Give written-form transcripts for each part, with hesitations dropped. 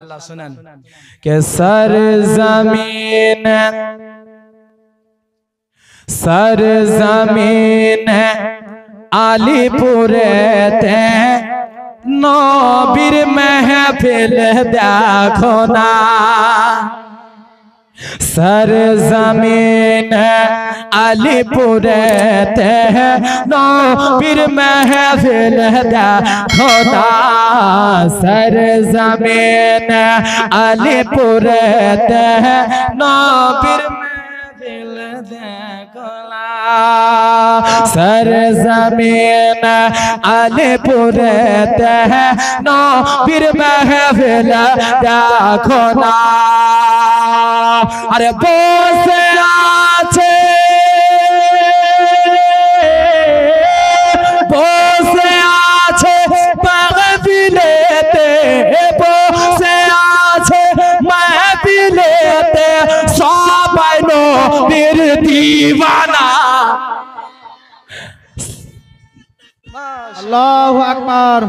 अल्लाह सुनन के सर जमीन आलीपुर नबीर महफिल देखो ना सर जमीन आलीपुर नबीर महफिल देखो ना सर जमीन आलीपुर नबीर महफिल देखो ना सर जमीन आलीपुर नबीर महफिल देखो ना अरे बसे आछे महफिलेते बसे आछे महफिलेते सबाई नबीर दीवाना अल्लाहु अकबर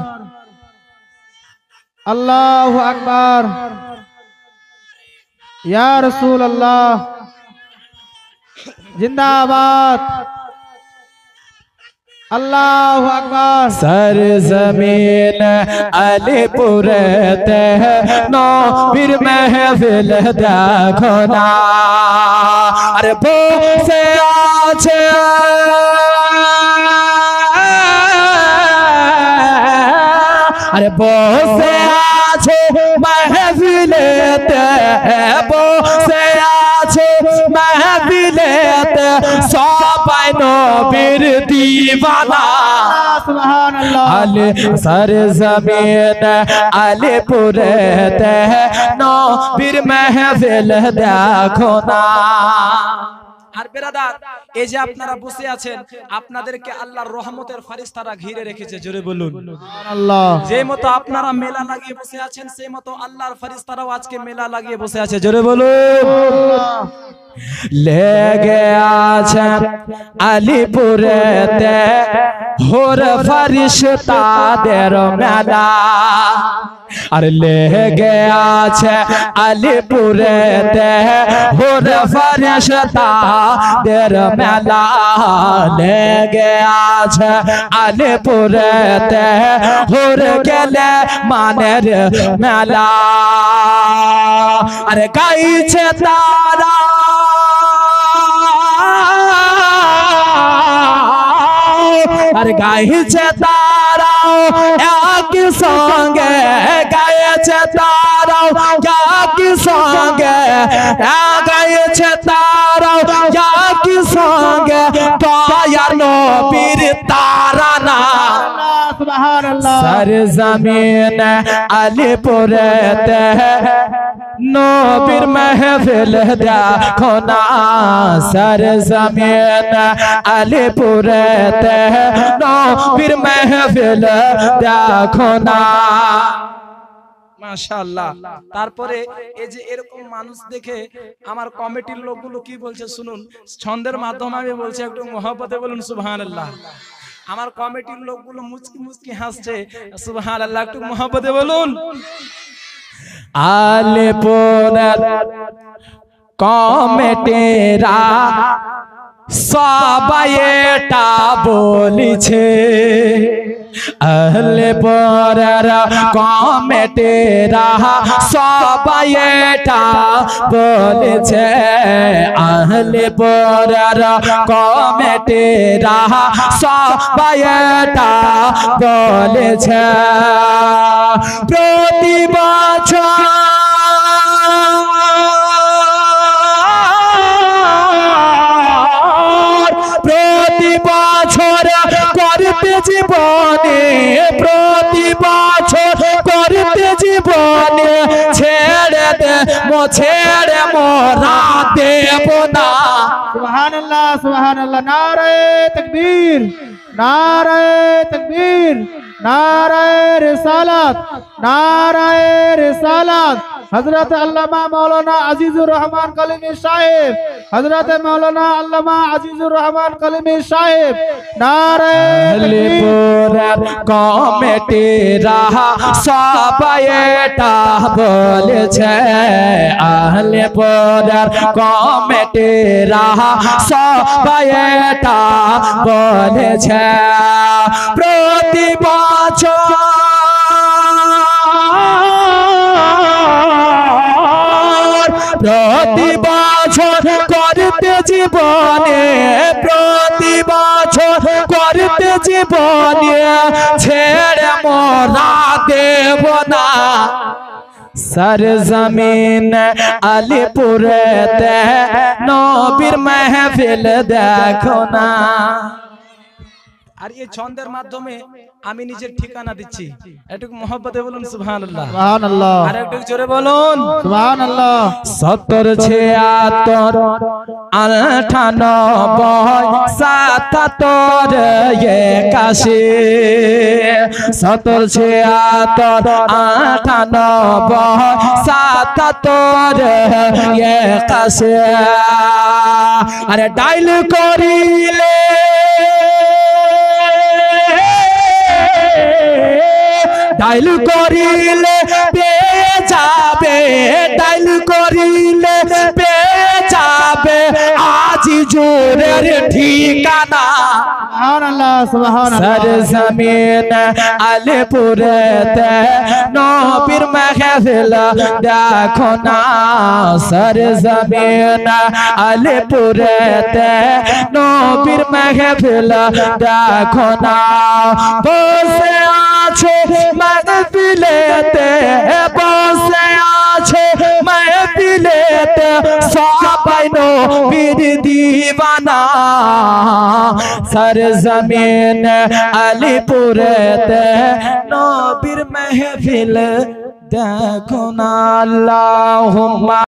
अल्लाहु अकबर या रसूल अल्लाह जिंदाबाद अल्लाहु अकबर सर जमीन आलीपुर नबीर महफिल देखो ना अरे बसे आछे अरे बसे आछे महफिलेते बसे आछे महफिलेते सबाई नबीर दीवाना सुभान अल्लाह सर जमीन आलीपुर नबीर महफिल देखो ना আর বেরাদার এই যে আপনারা বসে আছেন আপনাদেরকে আল্লাহর রহমতের ফেরেশতারা ঘিরে রেখেছে জোরে বলুন সুবহানাল্লাহ যে মতো আপনারা মেলা লাগিয়ে বসে আছেন সেই মতো আল্লাহর ফেরেশতারাও আজকে মেলা লাগিয়ে বসে আছে জোরে বলুন লেগে আছে আলীপুরেতে হোর ফেরেশতাদের মেলা আর লেগে আছে আলীপুরেতে হোর ফেরেশতাদের মেলা লেগে আছে আলীপুরেতে হোর গেলে মানের মেলা আরে গাইছে তারা আর গাইছে তারাও এক সঙ্গে গাইছে তারাও এক সঙ্গে গাইছে তারাও এক সঙ্গে দয়ার নবীর তারানা সুবহানাল্লাহ सर जमीन आलीपुर नबीर महफिल देखो ना सर जमीन आलीपुर नबीर महफिल देखो ना মাশাআল্লাহ তারপরে এই যে এরকম মানুষ দেখে আমার কমিটির লোকগুলো কি বলছে শুনুন ছন্দের মাধ্যমে আমি বলছি একটু মহব্বতে বলুন সুবহানাল্লাহ আমার কমিটির লোকগুলো মুচকি মুচকি হাসছে সুবহানাল্লাহ একটু মহব্বতে বলুন আলীপুর কমিটিরা সবাই এটা বলিছে আলীপুরের কমিটিরা সবাই এটা বলেছে আলীপুরের কমিটিরা সবাই এটা বলেছে প্রতি বছর করতে জীবনে প্রতি বছর করতে জীবনে ছেড়ে মোরা দেব না সুবহানাল্লাহ সুবহানাল্লাহ নারায়ে তাকবীর নারায়ে তাকবীর নারায়ে রিসালাত हजरत अल्लामा मौलाना अजीजुर रहमान कलीमी साहिब, हजरत मौलाना अल्लामा अजीजुर रहमान कलीमी साहिब। नारे আহলেপুর কমিটিরা সবাই এটা বলেছে, আহলেপুর কমিটিরা সবাই এটা বলেছে, প্রতি বছর প্রতি বছর করতে জীবনে, প্রতি বছর করতে জীবনে ছেড়ে মোরা দেব না सरजमीन আলিপুরেতে নবীর মাহফিল দেখো না। আর এই ছন্দের মাধ্যমে আমি নিজের ঠিকানা দিচ্ছি, একটু মহব্বতে বলুন সুবহানাল্লাহ। সুবহানাল্লাহ। আর একটু জোরে বলুন সুবহানাল্লাহ। 70 76 98 77 81 70 76 98 77 81 আরে ডাইল করিলে ডাইল করিলে পেয়ে যাবে, ডাইল করিলে পেয়ে যাবে আজিজুরের ঠিকানা। সুবহানাল্লাহ। সুবহানাল্লাহ। सरजमीन আলিপুরেতে নবীর মাহফিল দেখো না, सरजमीन আলিপুরেতে নবীর মাহফিল দেখো না। বসে আছে মাহফিলেতে, বসে আছে মাহফিলেতে সবাই নবীর দিওয়ানা, सरजमीन আলিপুরেতে নবীর মাহফিল দেখো না। আল্লাহুম্মা